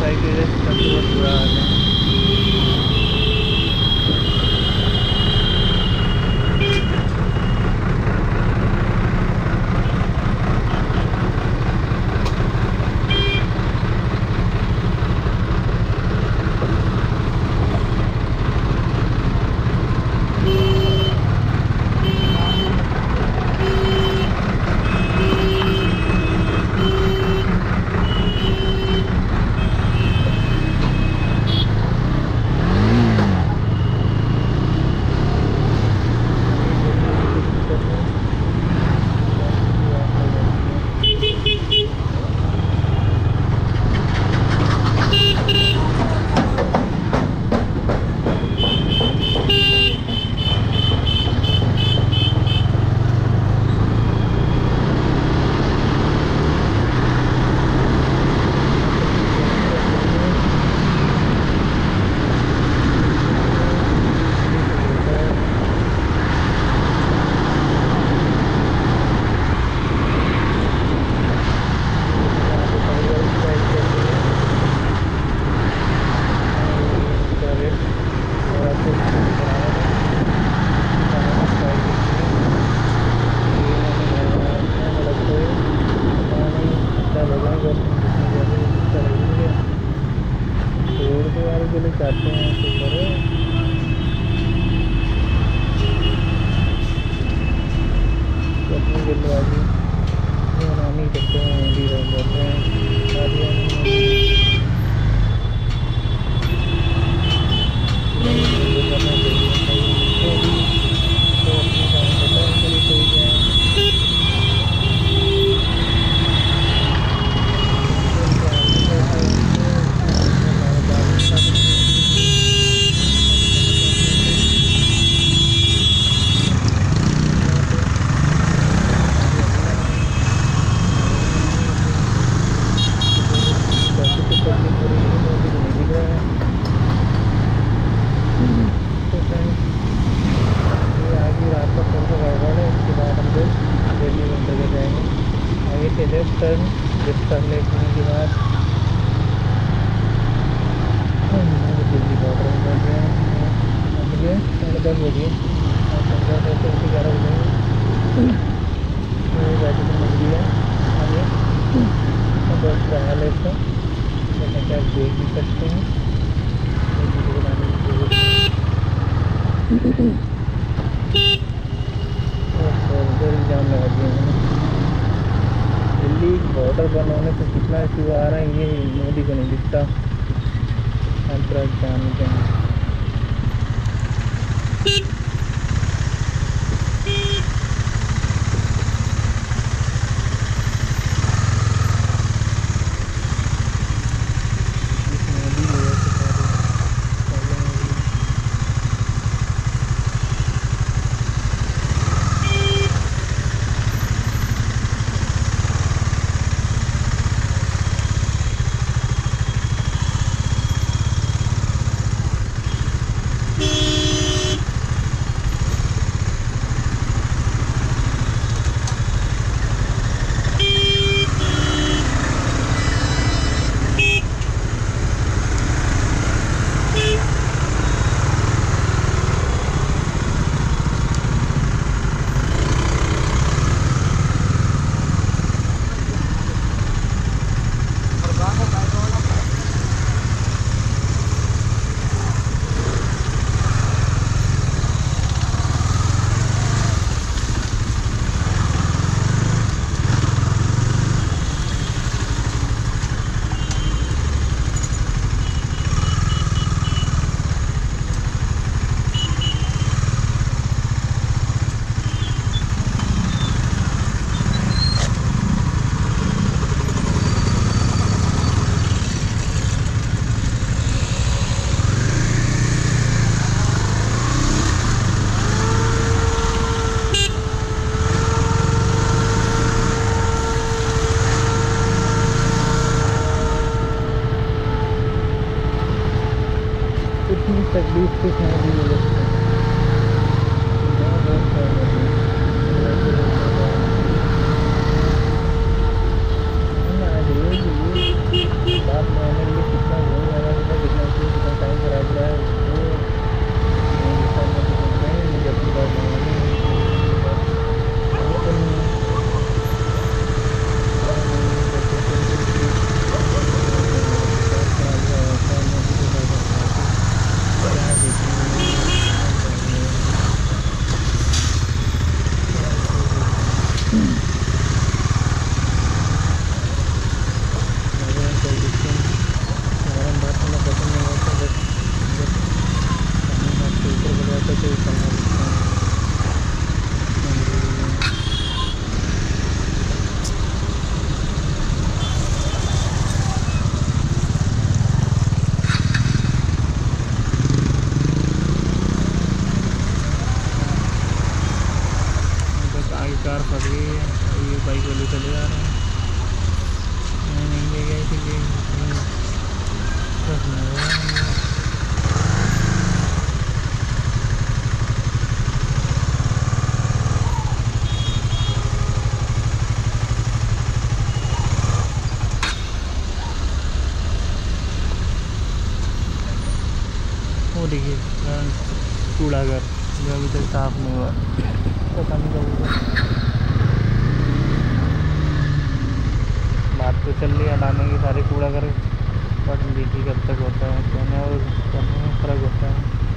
Cyclist का तो बहुत बुरा हाल है। चाहते हैं तो करो, तो अपनी जल्दबाजी बना नहीं सकते हैं, भी रह जाते हैं करना चाहिए। तो भी तो अपने काम पता है उनके लिए सही क्या है। टर्न लेने के बाद दिल्ली बॉर्डर में पहुँच गए हैं। मुझे 10:30 बजे और 15 से 11 बजे बैठक मिल गई है। आगे बस का हाल है इसका, जैसा कि आप देख भी सकते हैं। एग्जाम लगा दिया मैंने। दिल्ली बॉर्डर बंद होने से कितना इशू आ रहा है ये मोदी को नहीं दिखता। अंतराज जाने के तकलीफ से शादी हो जाती है। बात मैंने कितना देखिए कूड़ा घर जो अभी तक साफ नहीं हुआ, पता नहीं कब होगा। बात तो चल रही है हटाने की सारे कूड़ा घर, बट देखिए कब तक होता है, कहने और करने में फ़र्क होता है।